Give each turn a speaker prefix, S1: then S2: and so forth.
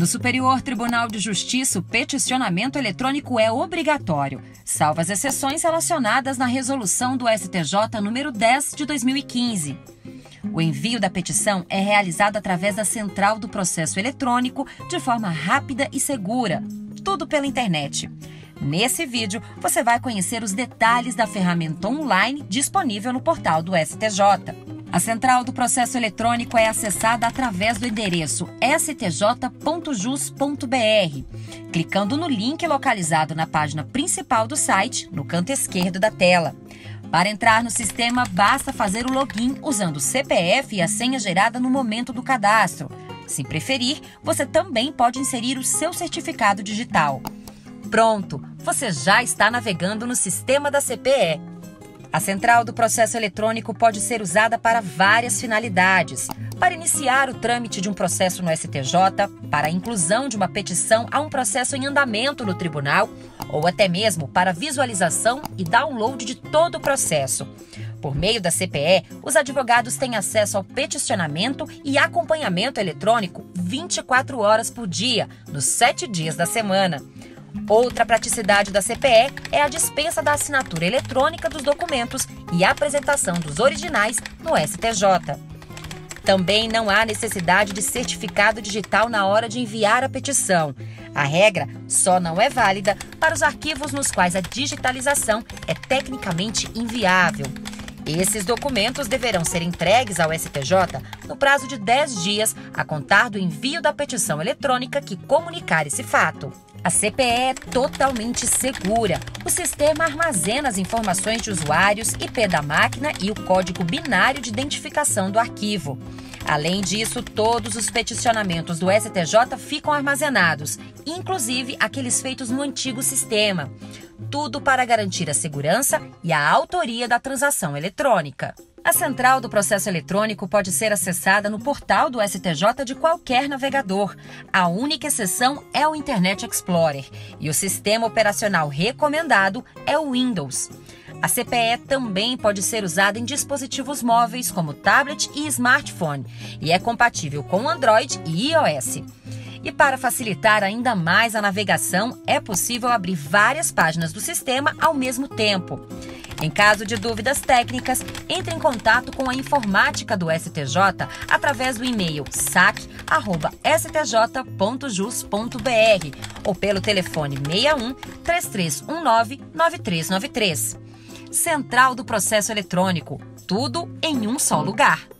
S1: No Superior Tribunal de Justiça, o peticionamento eletrônico é obrigatório, salvo as exceções relacionadas na resolução do STJ número 10 de 2015. O envio da petição é realizado através da Central do Processo Eletrônico de forma rápida e segura, tudo pela internet. Nesse vídeo, você vai conhecer os detalhes da ferramenta online disponível no portal do STJ. A Central do Processo Eletrônico é acessada através do endereço stj.jus.br, clicando no link localizado na página principal do site, no canto esquerdo da tela. Para entrar no sistema, basta fazer o login usando o CPF e a senha gerada no momento do cadastro. Se preferir, você também pode inserir o seu certificado digital. Pronto, você já está navegando no sistema da CPE. A Central do Processo Eletrônico pode ser usada para várias finalidades. Para iniciar o trâmite de um processo no STJ, para a inclusão de uma petição a um processo em andamento no tribunal, ou até mesmo para visualização e download de todo o processo. Por meio da CPE, os advogados têm acesso ao peticionamento e acompanhamento eletrônico 24 horas por dia, nos 7 dias da semana. Outra praticidade da CPE é a dispensa da assinatura eletrônica dos documentos e a apresentação dos originais no STJ. Também não há necessidade de certificado digital na hora de enviar a petição. A regra só não é válida para os arquivos nos quais a digitalização é tecnicamente inviável. Esses documentos deverão ser entregues ao STJ no prazo de 10 dias a contar do envio da petição eletrônica que comunicar esse fato. A CPE é totalmente segura. O sistema armazena as informações de usuários, IP da máquina e o código binário de identificação do arquivo. Além disso, todos os peticionamentos do STJ ficam armazenados, inclusive aqueles feitos no antigo sistema. Tudo para garantir a segurança e a autoria da transação eletrônica. A Central do Processo Eletrônico pode ser acessada no portal do STJ de qualquer navegador. A única exceção é o Internet Explorer e o sistema operacional recomendado é o Windows. A CPE também pode ser usada em dispositivos móveis como tablet e smartphone e é compatível com Android e iOS. E para facilitar ainda mais a navegação, é possível abrir várias páginas do sistema ao mesmo tempo. Em caso de dúvidas técnicas, entre em contato com a informática do STJ através do e-mail sac@stj.jus.br ou pelo telefone 61 3319 9393. Central do Processo Eletrônico, tudo em um só lugar.